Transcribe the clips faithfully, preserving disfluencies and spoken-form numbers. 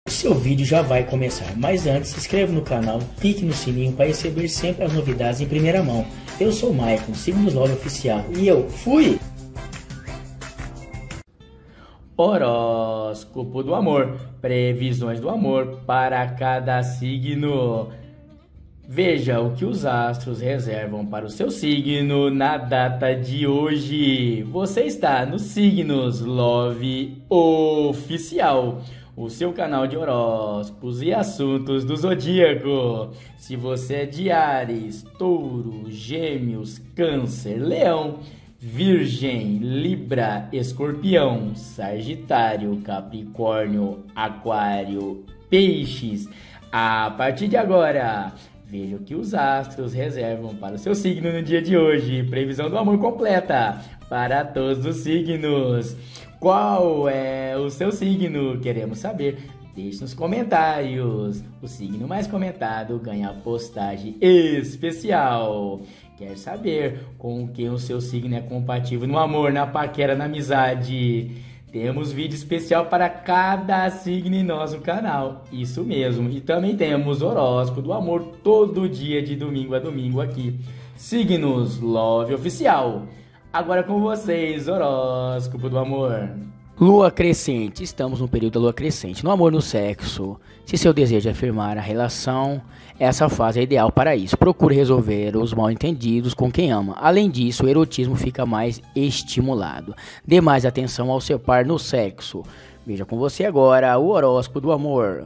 Seu vídeo já vai começar, mas antes se inscreva no canal, clique no sininho para receber sempre as novidades em primeira mão. Eu sou o Maicon, Signos Love Oficial e eu fui! Horóscopo do amor, previsões do amor para cada signo. Veja o que os astros reservam para o seu signo na data de hoje. Você está no Signos Love Oficial, o seu canal de horóscopos e assuntos do zodíaco. Se você é de Áries, Touro, Gêmeos, Câncer, Leão, Virgem, Libra, Escorpião, Sagitário, Capricórnio, Aquário, Peixes, a partir de agora, veja o que os astros reservam para o seu signo no dia de hoje. Previsão do amor completa para todos os signos. Qual é o seu signo? Queremos saber. Deixe nos comentários. O signo mais comentado ganha postagem especial. Quer saber com quem o seu signo é compatível no amor, na paquera, na amizade? Temos vídeo especial para cada signo em nosso canal. Isso mesmo. E também temos horóscopo do amor todo dia de domingo a domingo aqui. Signos Love Oficial. Agora com vocês, horóscopo do amor. Lua crescente, estamos no período da lua crescente. No amor, no sexo, se seu desejo é afirmar a relação, essa fase é ideal para isso. Procure resolver os mal-entendidos com quem ama. Além disso, o erotismo fica mais estimulado. Dê mais atenção ao seu par no sexo. Veja com você agora o horóscopo do amor.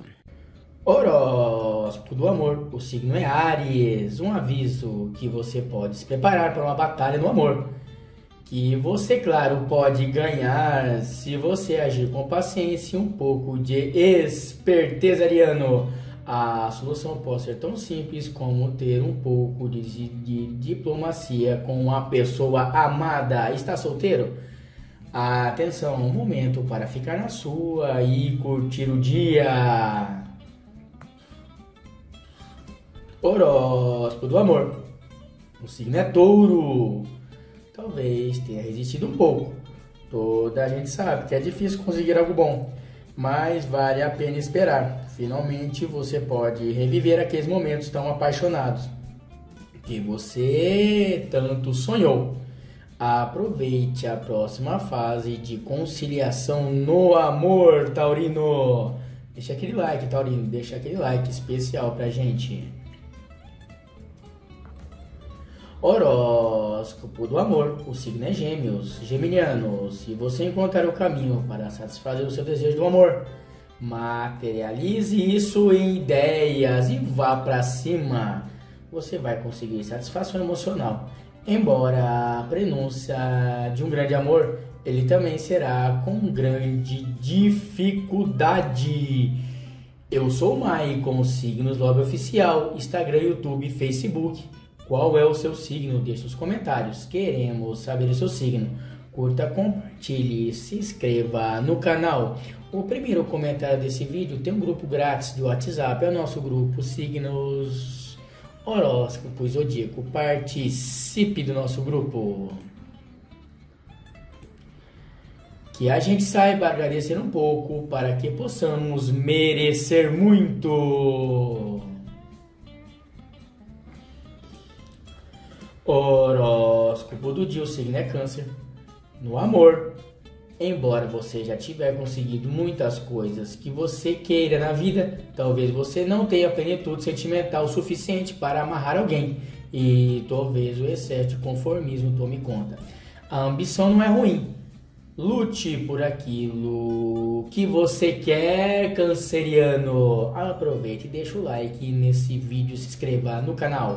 Horóscopo do amor, o signo é Áries. Um aviso que você pode se preparar para uma batalha no amor. Que você, claro, pode ganhar se você agir com paciência e um pouco de esperteza, ariano. A solução pode ser tão simples como ter um pouco de, de diplomacia com a pessoa amada. Está solteiro? Atenção, um momento para ficar na sua e curtir o dia. Horóscopo do amor. O signo é Touro. Talvez tenha resistido um pouco. Toda a gente sabe que é difícil conseguir algo bom, mas vale a pena esperar. Finalmente você pode reviver aqueles momentos tão apaixonados que você tanto sonhou. Aproveite a próxima fase de conciliação no amor, Taurino. Deixa aquele like, Taurino, deixa aquele like especial pra gente. Horóscopo do amor, o signo é Gêmeos. Geminiano, se você encontrar o caminho para satisfazer o seu desejo do amor, materialize isso em ideias e vá para cima. Você vai conseguir satisfação emocional. Embora a prenúncia de um grande amor, ele também será com grande dificuldade. Eu sou o Maicon, Signos Love Oficial, Instagram, YouTube, Facebook. Qual é o seu signo? Deixe nos comentários. Queremos saber o seu signo. Curta, compartilhe, se inscreva no canal. O primeiro comentário desse vídeo tem um grupo grátis de WhatsApp. É o nosso grupo Signos Horóscopo Zodíaco. Participe do nosso grupo. Que a gente saiba agradecer um pouco para que possamos merecer muito. Horóscopo do dia, o signo é Câncer. No amor, embora você já tiver conseguido muitas coisas que você queira na vida, talvez você não tenha plenitude sentimental suficiente para amarrar alguém e talvez o excesso de conformismo tome conta. A ambição não é ruim. Lute por aquilo que você quer, canceriano. Aproveite e deixa o like nesse vídeo, se inscreva no canal.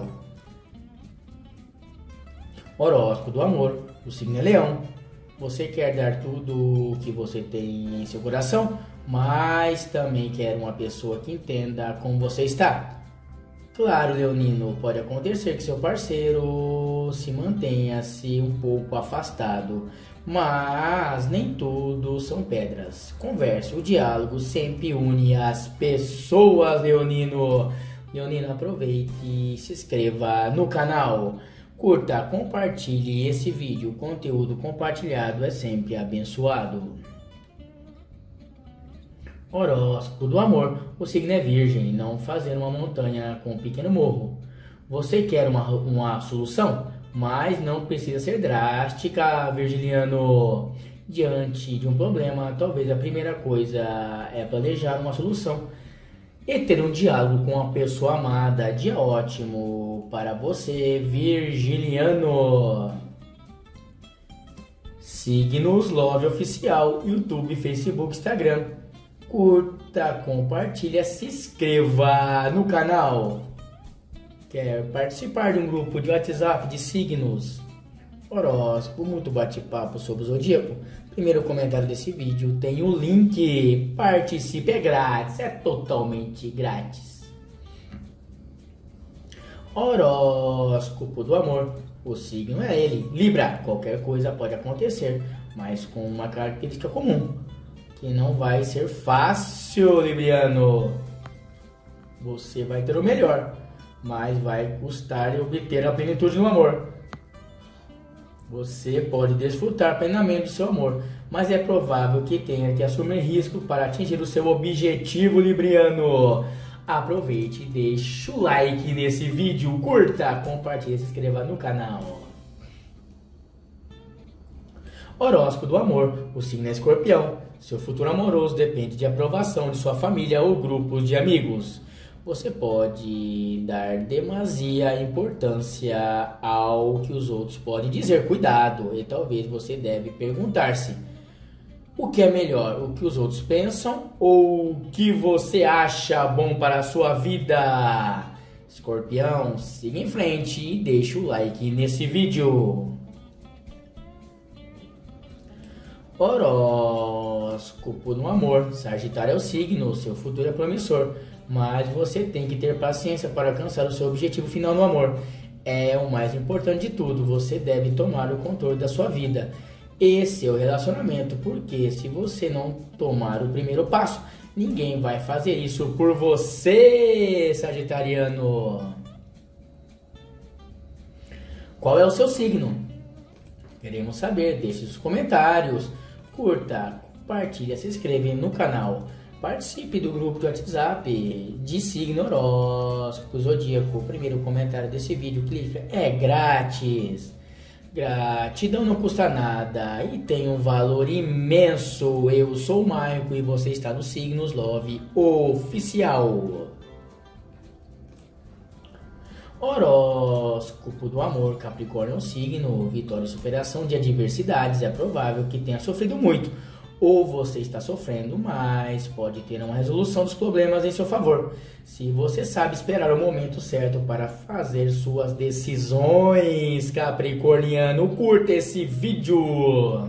Horóscopo do amor, o signo é Leão. Você quer dar tudo o que você tem em seu coração, mas também quer uma pessoa que entenda como você está. Claro, leonino, pode acontecer que seu parceiro se mantenha-se um pouco afastado, mas nem tudo são pedras. Converse, o diálogo sempre une as pessoas, leonino. Leonino, aproveite e se inscreva no canal. Curta, compartilhe esse vídeo. O conteúdo compartilhado é sempre abençoado. Horóscopo do amor, o signo é virgem, não fazer uma montanha com um pequeno morro. Você quer uma, uma solução, mas não precisa ser drástica, virginiano. Diante de um problema, talvez a primeira coisa é planejar uma solução e ter um diálogo com a pessoa amada. Dia ótimo para você, virginiano. Signos Love Oficial, YouTube, Facebook, Instagram. Curta, compartilha, se inscreva no canal. Quer participar de um grupo de WhatsApp de signos? Horóscopo, muito bate-papo sobre o zodíaco? Primeiro comentário desse vídeo tem o link. Participe, é grátis, é totalmente grátis. Horóscopo do amor, o signo é ele, Libra. Qualquer coisa pode acontecer, mas com uma característica comum, que não vai ser fácil, Libriano. Você vai ter o melhor, mas vai custar obter a plenitude no amor. Você pode desfrutar plenamente do seu amor, mas é provável que tenha que assumir risco para atingir o seu objetivo, Libriano. Aproveite e deixe o like nesse vídeo, curta, compartilhe, se inscreva no canal. Horóscopo do amor, o signo é Escorpião. Seu futuro amoroso depende de aprovação de sua família ou grupos de amigos. Você pode dar demasia importância ao que os outros podem dizer. Cuidado, e talvez você deve perguntar-se: o que é melhor, o que os outros pensam ou o que você acha bom para a sua vida? Escorpião, siga em frente e deixe o like nesse vídeo. Horóscopo no amor, Sagitário é o signo, seu futuro é promissor, mas você tem que ter paciência para alcançar o seu objetivo final no amor. É o mais importante de tudo, você deve tomar o controle da sua vida e seu relacionamento, porque se você não tomar o primeiro passo, ninguém vai fazer isso por você, sagitariano. Qual é o seu signo? Queremos saber, deixe os comentários, curta, compartilhe, se inscreva no canal. Participe do grupo do WhatsApp de signo horóscopo zodíaco. O primeiro comentário desse vídeo, clica, é grátis. Gratidão não custa nada e tem um valor imenso. Eu sou o Maico e você está no Signos Love Oficial. Horóscopo do amor, Capricórnio é um signo, vitória e superação de adversidades. É provável que tenha sofrido muito, ou você está sofrendo, mas pode ter uma resolução dos problemas em seu favor. Se você sabe esperar o momento certo para fazer suas decisões, capricorniano, curta esse vídeo.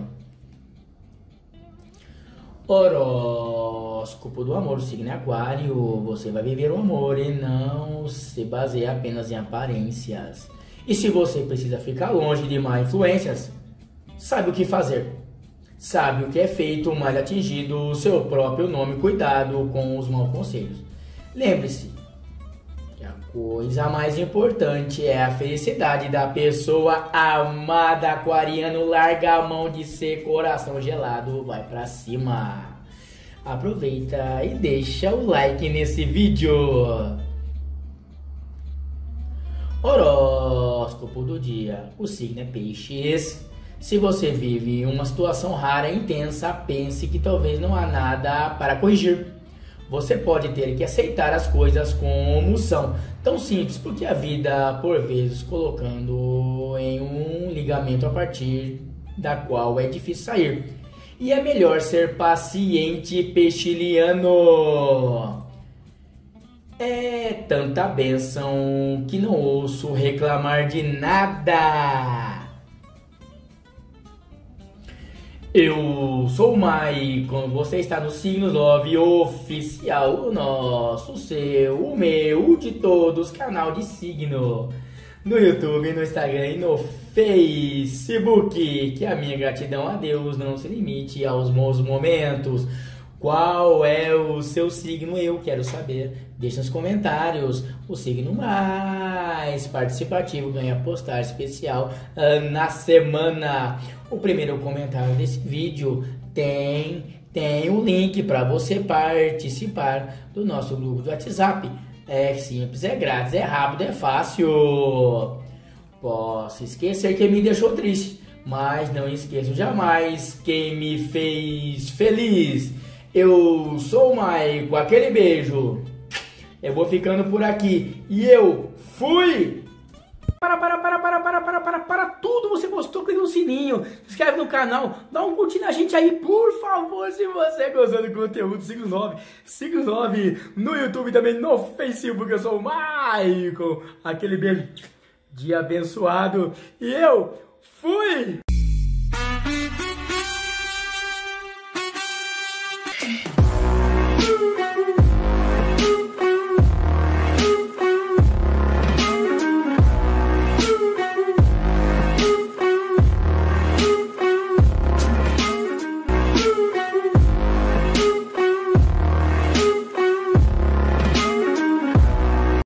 Horóscopo do amor, signo Aquário. Você vai viver o amor e não se baseia apenas em aparências. E se você precisa ficar longe de má influências, sabe o que fazer. Sabe o que é feito, mas atingido o seu próprio nome. Cuidado com os maus conselhos. Lembre-se que a coisa mais importante é a felicidade da pessoa amada. Aquariano, larga a mão de ser coração gelado, vai pra cima. Aproveita e deixa o like nesse vídeo. Horóscopo do dia, o signo é Peixes. Se você vive uma situação rara e intensa, pense que talvez não há nada para corrigir. Você pode ter que aceitar as coisas como são. Tão simples, porque a vida, por vezes, colocando em um ligamento a partir da qual é difícil sair. E é melhor ser paciente, peixiliano. É tanta bênção que não ouço reclamar de nada. Eu sou o Maicon, você está no Signos Love Oficial, o nosso, seu, o meu, o de todos, canal de signo, no YouTube, no Instagram e no Facebook. Que a minha gratidão a Deus não se limite aos bons momentos. Qual é o seu signo? Eu quero saber. Deixe nos comentários. O signo mais participativo ganha postagem especial uh, na semana. O primeiro comentário desse vídeo tem tem um link para você participar do nosso grupo do WhatsApp. É simples, é grátis, é rápido, é fácil. Posso esquecer quem me deixou triste, mas não esqueço jamais quem me fez feliz. Eu sou o Maico, aquele beijo. Eu vou ficando por aqui e eu fui! Para, para, para, para, para, para, para, para tudo, você gostou, clica no sininho, se inscreve no canal, dá um curtir na gente aí, por favor, se você gostou do conteúdo, siga o nove, siga o nove no YouTube também, no Facebook, eu sou o Maicon, aquele beijo de abençoado, e eu fui!